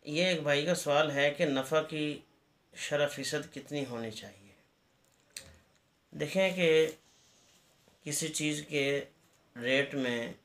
ये एक भाई का सवाल है कि नफ़ा की शरह फ़ीसद कितनी होनी चाहिए। देखें कि किसी चीज़ के रेट में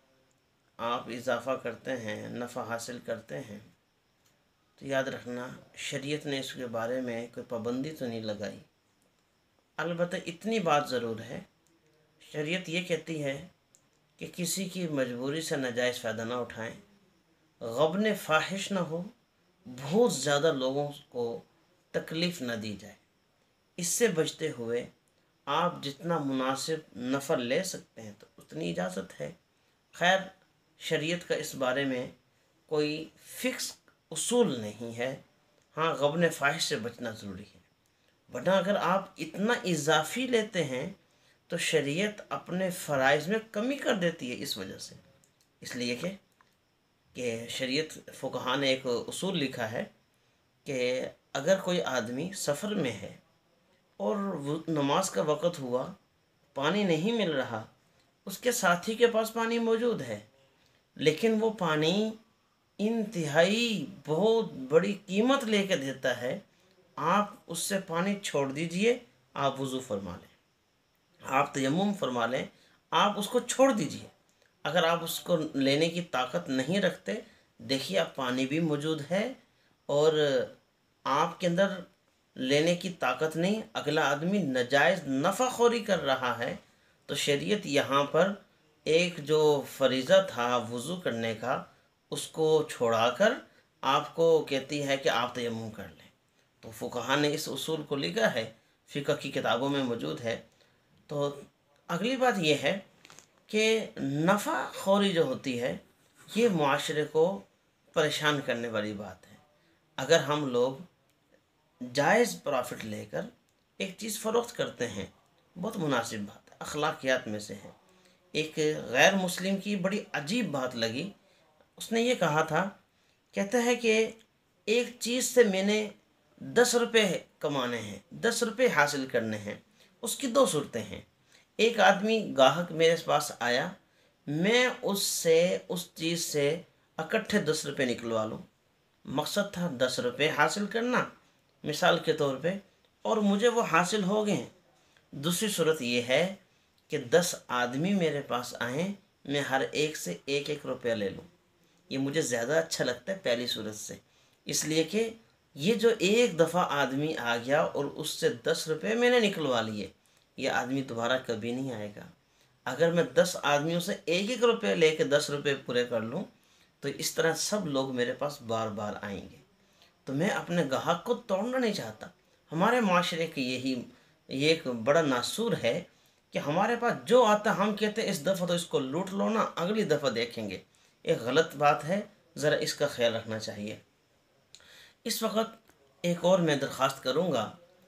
आप इजाफ़ा करते हैं, नफ़ा हासिल करते हैं, तो याद रखना शरीयत ने इसके बारे में कोई पाबंदी तो नहीं लगाई। अलबत्ता इतनी बात ज़रूर है, शरीयत ये कहती है कि किसी की मजबूरी से नाजायज़ फ़ायदा ना उठाएं, गबन फ़ाहिश ना हो, बहुत ज़्यादा लोगों को तकलीफ़ न दी जाए। इससे बचते हुए आप जितना मुनासिब नफ़ा ले सकते हैं तो उतनी इजाज़त है। खैर, शरीयत का इस बारे में कोई फ़िक्स उसूल नहीं है। हाँ, गबन फ़ाहिश से बचना ज़रूरी है, वरना अगर आप इतना इजाफ़ी लेते हैं तो शरीयत अपने फ़राइज़ में कमी कर देती है इस वजह से। इसलिए कि शरीयत फ़ुक़हा ने एक उसूल लिखा है कि अगर कोई आदमी सफ़र में है और नमाज का वक़्त हुआ, पानी नहीं मिल रहा, उसके साथी के पास पानी मौजूद है, लेकिन वो पानी इंतहाई बहुत बड़ी कीमत लेके देता है, आप उससे पानी छोड़ दीजिए, आप वज़ू फरमा लें, आप तयम्मुम फरमा लें, आप उसको छोड़ दीजिए। अगर आप उसको लेने की ताकत नहीं रखते, देखिए आप पानी भी मौजूद है और आपके अंदर लेने की ताकत नहीं, अगला आदमी नाजायज़ नफ़ाखोरी कर रहा है, तो शरीयत यहाँ पर एक जो फरीज़ा था वज़ू करने का, उसको छोड़ाकर आपको कहती है कि आप तयम्मुम कर लें। तो फ़ुक़हा ने इस उसूल को लिखा है, फ़िक़ह की किताबों में मौजूद है। तो अगली बात यह है कि नफ़ाखोरी जो होती है, ये मुआशरे को परेशान करने वाली बात है। अगर हम लोग जायज़ प्रॉफिट लेकर एक चीज़ फ़रोख्त करते हैं, बहुत मुनासिब बात है, अखलाकियात में से है। एक गैर मुस्लिम की बड़ी अजीब बात लगी, उसने ये कहा था, कहता है कि एक चीज़ से मैंने 10 रुपये कमाने हैं, 10 रुपये हासिल करने हैं। उसकी दो सूरतें हैं। एक आदमी गाहक मेरे पास आया, मैं उससे उस चीज़ से इकट्ठे 10 रुपये निकलवा लूँ, मकसद था 10 रुपये हासिल करना मिसाल के तौर पे, और मुझे वो हासिल हो गए। दूसरी सूरत ये है कि 10 आदमी मेरे पास आएँ, मैं हर एक से 1-1 रुपया ले लूँ। ये मुझे ज़्यादा अच्छा लगता है पहली सूरत से, इसलिए कि ये जो एक दफ़ा आदमी आ गया और उससे 10 रुपये मैंने निकलवा लिए, ये आदमी दोबारा कभी नहीं आएगा। अगर मैं 10 आदमियों से 1-1 रुपये लेके 10 रुपये पूरे कर लूँ, तो इस तरह सब लोग मेरे पास बार बार आएंगे। तो मैं अपने ग्राहक को तोड़ना नहीं चाहता। हमारे माशरे की ये एक बड़ा नासूर है कि हमारे पास जो आता हम कहते हैं इस दफ़ा तो इसको लूट लो ना, अगली दफ़ा देखेंगे। एक गलत बात है, ज़रा इसका ख्याल रखना चाहिए। इस वक्त एक और मैं दरख्वास्त करूँगा,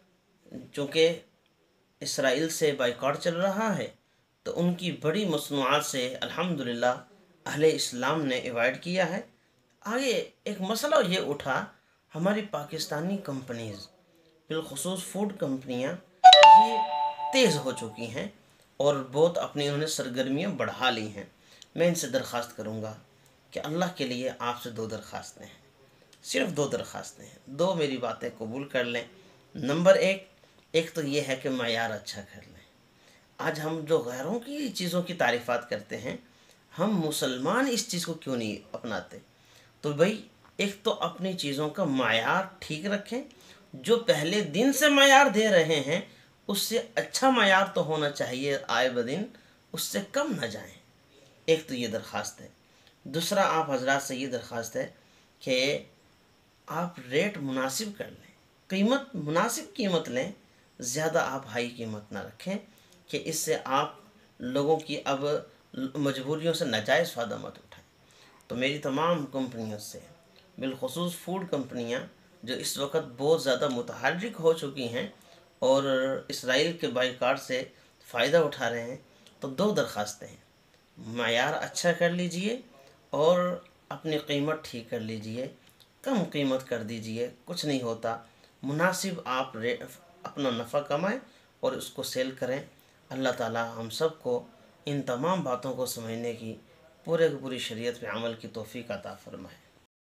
चूँकि इसराइल से बाइकॉट चल रहा है, तो उनकी बड़ी मसनूआत से अल्हम्दुलिल्लाह अहले इस्लाम ने अवॉइड किया है। आगे एक मसला ये उठा, हमारी पाकिस्तानी कंपनीज़, बिलखुसूस फूड कंपनियां, ये तेज़ हो चुकी हैं और बहुत अपनी उन्होंने सरगर्मियां बढ़ा ली हैं। मैं इनसे दरख्वास्त करूँगा कि अल्लाह के लिए आपसे 2 दरख्वास्तें हैं, सिर्फ 2 दरख्वास्तें हैं, 2 मेरी बातें कबूल कर लें। नंबर एक तो ये है कि मयार अच्छा कर लें। आज हम जो गैरों की चीज़ों की तारीफ़ात करते हैं, हम मुसलमान इस चीज़ को क्यों नहीं अपनाते? तो भाई, एक तो अपनी चीज़ों का मयार ठीक रखें, जो पहले दिन से मयार दे रहे हैं उससे अच्छा मयार तो होना चाहिए, आए बदिन उससे कम न जाएं। एक तो ये दरख्वास्त है। दूसरा, आप हजरात से ये दरख्वास्त है कि आप रेट मुनासिब कर लें, कीमत मुनासिब कीमत लें, ज़्यादा आप हाई कीमत ना रखें कि इससे आप लोगों की अब मजबूरियों से नाजायज़ फ़ायदा मत उठाएं। तो मेरी तमाम कंपनियों से, बिलखुसूस फूड कंपनियां जो इस वक्त बहुत ज़्यादा मुतहर्रिक हो चुकी हैं और इसराइल के बाइकाट से फ़ायदा उठा रहे हैं, तो 2 दरख्वास्तें हैं। मयार अच्छा कर लीजिए और अपनी कीमत ठीक कर लीजिए, कम कीमत कर दीजिए, कुछ नहीं होता। मुनासिब आप अपना नफ़ा कमाएं और उसको सेल करें। अल्लाह ताला हम सब को इन तमाम बातों को समझने की पूरे की पूरी शरीयत पे अमल की तौफीक अता फरमाए।